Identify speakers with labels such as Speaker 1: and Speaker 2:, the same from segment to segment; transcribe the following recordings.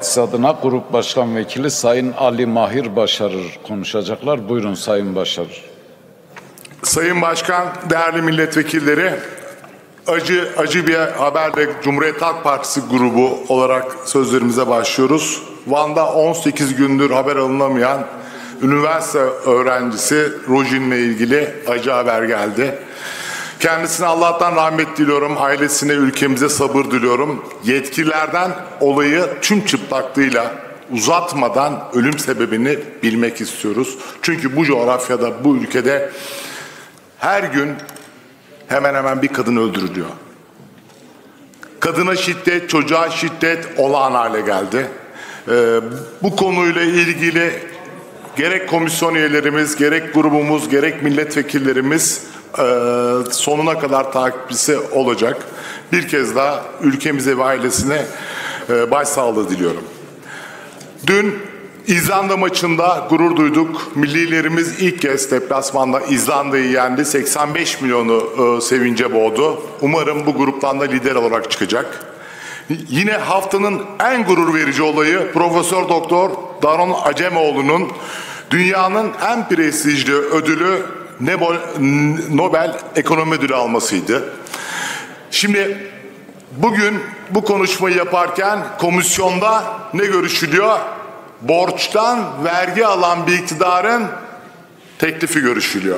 Speaker 1: Adına Grup Başkan Vekili Sayın Ali Mahir Başarır konuşacaklar. Buyurun Sayın Başarır.
Speaker 2: Sayın Başkan, değerli milletvekilleri, acı bir haberle Cumhuriyet Halk Partisi grubu olarak sözlerimize başlıyoruz. Van'da 18 gündür haber alınamayan üniversite öğrencisi Rojin'le ilgili acı haber geldi. Kendisine Allah'tan rahmet diliyorum, ailesine, ülkemize sabır diliyorum. Yetkililerden olayı tüm çıplaklığıyla uzatmadan ölüm sebebini bilmek istiyoruz. Çünkü bu coğrafyada, bu ülkede her gün hemen hemen bir kadın öldürülüyor. Kadına şiddet, çocuğa şiddet olağan hale geldi. Bu konuyla ilgili gerek komisyon üyelerimiz, gerek grubumuz, gerek milletvekillerimiz sonuna kadar takipçisi olacak. Bir kez daha ülkemize ve ailesine başsağlığı diliyorum. Dün İzlanda maçında gurur duyduk. Millilerimiz ilk kez deplasmanda İzlanda'yı yendi. 85 milyonu sevince boğdu. Umarım bu gruptan da lider olarak çıkacak. Yine haftanın en gurur verici olayı Profesör Doktor Daron Acemoğlu'nun dünyanın en prestijli ödülü Nobel Ekonomi Ödülü almasıydı. Şimdi bugün bu konuşmayı yaparken komisyonda ne görüşülüyor? Borçtan vergi alan bir iktidarın teklifi görüşülüyor.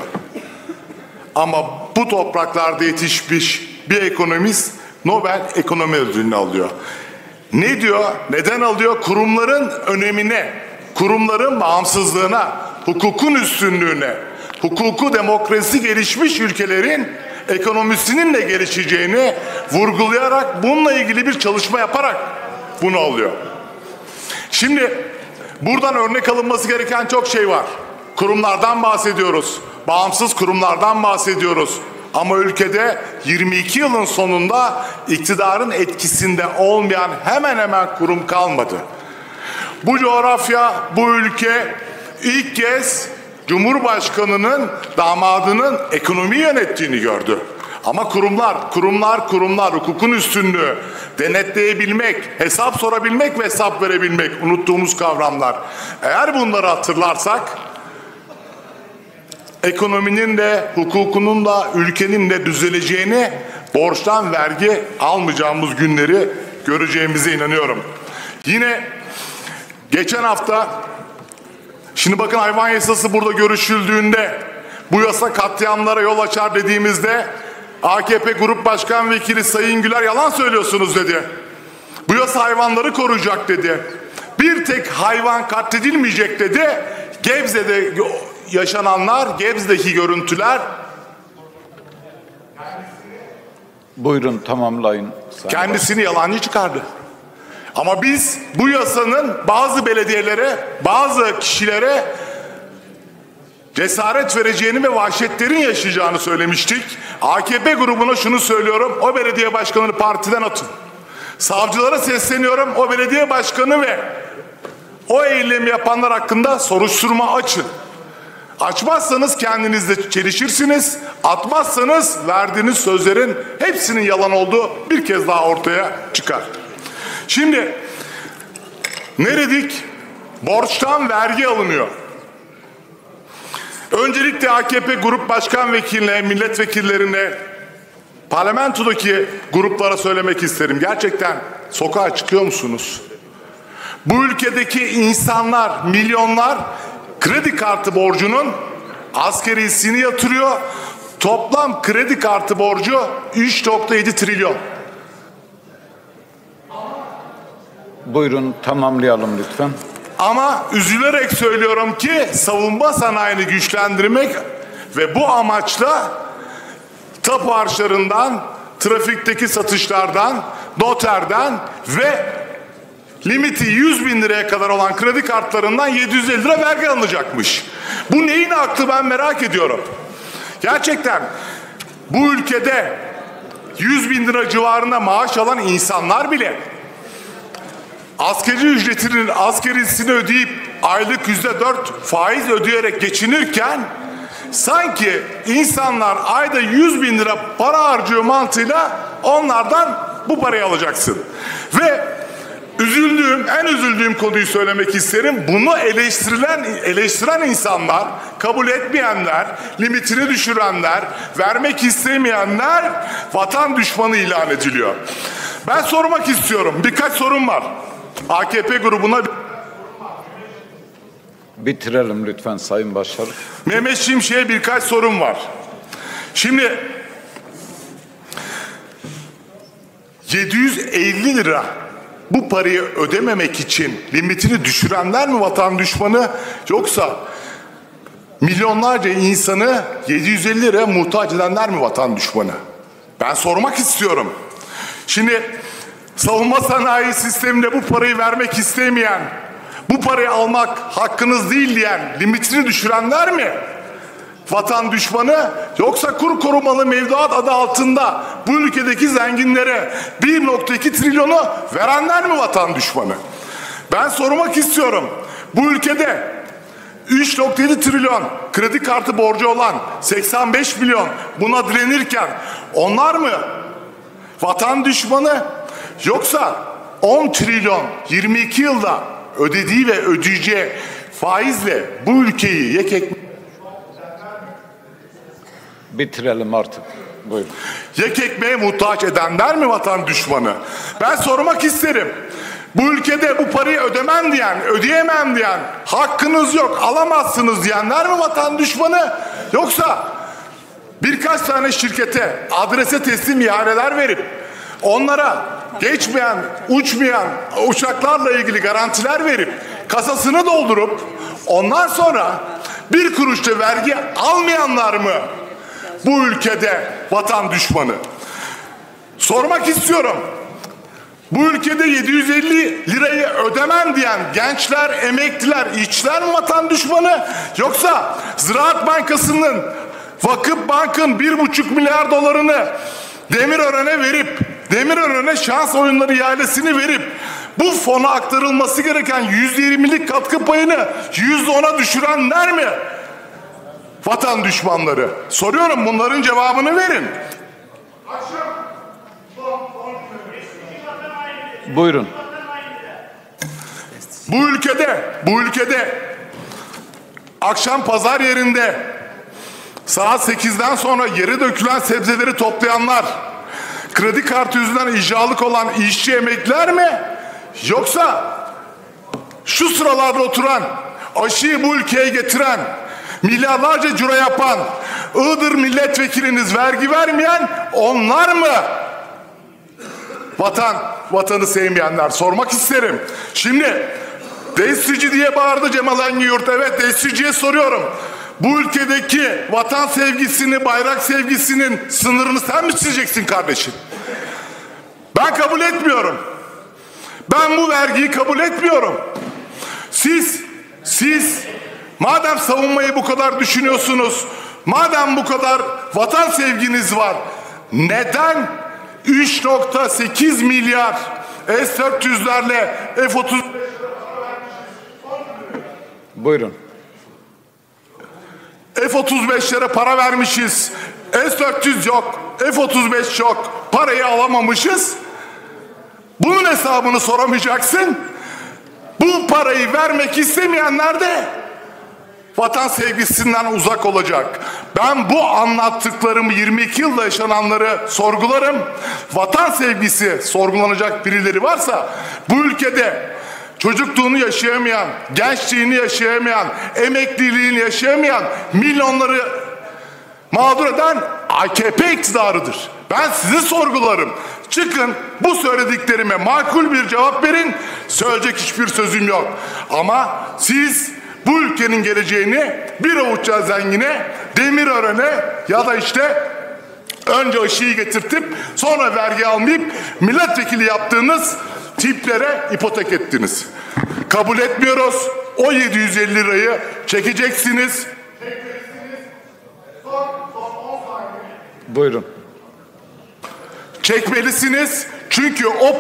Speaker 2: Ama bu topraklarda yetişmiş bir ekonomist Nobel Ekonomi Ödülünü alıyor. Ne diyor? Neden alıyor? Kurumların önemine, kurumların bağımsızlığına, hukukun üstünlüğüne, hukuku demokrasi gelişmiş ülkelerin ekonomisinin de gelişeceğini vurgulayarak bununla ilgili bir çalışma yaparak bunu alıyor. Şimdi buradan örnek alınması gereken çok şey var. Kurumlardan bahsediyoruz. Bağımsız kurumlardan bahsediyoruz. Ama ülkede 22 yılın sonunda iktidarın etkisinde olmayan hemen hemen kurum kalmadı. Bu coğrafya, bu ülke ilk kez Cumhurbaşkanı'nın damadının ekonomiyi yönettiğini gördü. Ama kurumlar, hukukun üstünlüğü, denetleyebilmek, hesap sorabilmek ve hesap verebilmek unuttuğumuz kavramlar. Eğer bunları hatırlarsak, ekonominin de, hukukunun da, ülkenin de düzeleceğini, borçtan vergi almayacağımız günleri göreceğimize inanıyorum. Yine geçen hafta, şimdi bakın hayvan yasası burada görüşüldüğünde, bu yasa katliamlara yol açar dediğimizde, AKP Grup Başkan Vekili Sayın Güler yalan söylüyorsunuz dedi. Bu yasa hayvanları koruyacak dedi. Bir tek hayvan katledilmeyecek dedi. Gebze'de yaşananlar, Gebze'deki görüntüler.
Speaker 1: Buyurun tamamlayın.
Speaker 2: Kendisini yalancı çıkardı. Ama biz bu yasanın bazı belediyelere, bazı kişilere cesaret vereceğini ve vahşetlerin yaşayacağını söylemiştik. AKP grubuna şunu söylüyorum, o belediye başkanını partiden atın. Savcılara sesleniyorum, o belediye başkanı ve o eylemi yapanlar hakkında soruşturma açın. Açmazsanız kendinizle çelişirsiniz, atmazsanız verdiğiniz sözlerin hepsinin yalan olduğu bir kez daha ortaya çıkar. Şimdi ne dedik? Borçtan vergi alınıyor. Öncelikle AKP Grup Başkan Vekiline, milletvekillerine, parlamentodaki gruplara söylemek isterim. Gerçekten sokağa çıkıyor musunuz? Bu ülkedeki insanlar, milyonlar kredi kartı borcunun asgarisini yatırıyor. Toplam kredi kartı borcu 3,7 trilyon.
Speaker 1: Buyurun tamamlayalım lütfen.
Speaker 2: Ama üzülerek söylüyorum ki savunma sanayini güçlendirmek ve bu amaçla tapu harçlarından, trafikteki satışlardan, noterden ve limiti 100 bin liraya kadar olan kredi kartlarından 750 lira vergi alınacakmış. Bu neyin aklı ben merak ediyorum. Gerçekten bu ülkede 100 bin lira civarında maaş alan insanlar bile asgari ücretinin asgarisini ödeyip aylık %4 faiz ödeyerek geçinirken sanki insanlar ayda 100 bin lira para harcıyor mantığıyla onlardan bu parayı alacaksın. Ve en üzüldüğüm konuyu söylemek isterim. Bunu eleştiren insanlar, kabul etmeyenler, limitini düşürenler, vermek istemeyenler vatan düşmanı ilan ediliyor. Ben sormak istiyorum. Birkaç sorum var. AKP grubuna
Speaker 1: Bitirelim lütfen Sayın Başar.
Speaker 2: Mehmet Şimşek'e birkaç sorum var. Şimdi 750 lira bu parayı ödememek için limitini düşürenler mi vatan düşmanı, yoksa milyonlarca insanı 750 liraya muhtaç edenler mi vatan düşmanı? Ben sormak istiyorum. Şimdi savunma sanayi sisteminde bu parayı vermek istemeyen, bu parayı almak hakkınız değil diyen, limitini düşürenler mi vatan düşmanı, yoksa kur korumalı mevduat adı altında bu ülkedeki zenginlere 1,2 trilyonu verenler mi vatan düşmanı? Ben sormak istiyorum. Bu ülkede 3,7 trilyon kredi kartı borcu olan 85 milyon buna direnirken onlar mı vatan düşmanı, yoksa 10 trilyon 22 yılda ödediği ve ödeyeceği faizle bu ülkeyi
Speaker 1: Bitirelim artık. Buyurun.
Speaker 2: yek ekmeğe muhtaç edenler mi vatan düşmanı? Ben sormak isterim. Bu ülkede bu parayı ödemem diyen, ödeyemem diyen, hakkınız yok, alamazsınız diyenler mi vatan düşmanı? Yoksa birkaç tane şirkete adrese teslim ihaleler verip onlara geçmeyen, uçmayan uçaklarla ilgili garantiler verip kasasını doldurup ondan sonra bir kuruş da vergi almayanlar mı bu ülkede vatan düşmanı? Sormak istiyorum. Bu ülkede 750 lirayı ödemem diyen gençler, emekliler, işçiler mi vatan düşmanı? Yoksa Ziraat Bankası'nın, Vakıf Bank'ın 1,5 milyar dolarını Demirören'e verip, Demirören'e şans oyunları ihalesini verip bu fona aktarılması gereken %20'lik katkı payını %10'a düşürenler mi vatan düşmanları? Soruyorum, bunların cevabını verin.
Speaker 1: Buyurun.
Speaker 2: Bu ülkede akşam pazar yerinde saat 8'den sonra yere dökülen sebzeleri toplayanlar, kredi kartı yüzünden icralık olan işçi emekliler mi? Yoksa şu sıralarda oturan, aşıyı bu ülkeye getiren, milyarlarca ciro yapan Iğdır milletvekiliniz, vergi vermeyen onlar mı vatanı sevmeyenler? Sormak isterim. Şimdi destici diye bağırdı Cemal Engin. Evet, desticiye soruyorum. Bu ülkedeki vatan sevgisini, bayrak sevgisinin sınırını sen mi çizeceksin kardeşim? Ben kabul etmiyorum. Ben bu vergiyi kabul etmiyorum. Siz madem savunmayı bu kadar düşünüyorsunuz, madem bu kadar vatan sevginiz var, neden 3,8 milyar S-400'lerle F-30
Speaker 1: Buyurun.
Speaker 2: F-35'lere para vermişiz, S-400 yok, F-35 yok, parayı alamamışız? Bunun hesabını soramayacaksın. Bu parayı vermek istemeyenler de vatan sevgisinden uzak olacak. Ben bu anlattıklarımı, 22 yılda yaşananları sorgularım. Vatan sevgisi sorgulanacak birileri varsa bu ülkede çocukluğunu yaşayamayan, gençliğini yaşayamayan, emekliliğini yaşayamayan milyonları mağdur eden AKP iktidarıdır. Ben sizi sorgularım. Çıkın, bu söylediklerime makul bir cevap verin. Söyleyecek hiçbir sözüm yok. Ama siz bu ülkenin geleceğini bir avuçça zengine, Demirören'e ya da işte önce aşıyı getirtip sonra vergi almayıp milletvekili yaptığınız tiplere ipotek ettiniz. Kabul etmiyoruz. O 750 lirayı çekeceksiniz.
Speaker 1: Buyurun.
Speaker 2: Çekmelisiniz. Çünkü o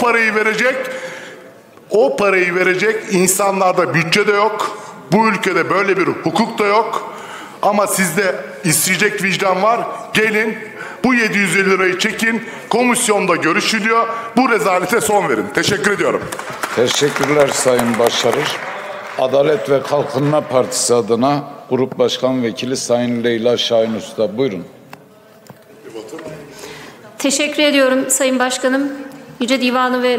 Speaker 2: parayı verecek insanlarda bütçe de yok. Bu ülkede böyle bir hukuk da yok. Ama sizde isteyecek vicdan var. Gelin Bu 750 lirayı çekin. Komisyonda görüşülüyor. Bu rezalete son verin. Teşekkür ediyorum.
Speaker 1: Teşekkürler Sayın Başarır. Adalet ve Kalkınma Partisi adına Grup Başkan Vekili Sayın Leyla Şahin Usta. Buyurun.
Speaker 3: Teşekkür ediyorum Sayın Başkanım. Yüce Divanı ve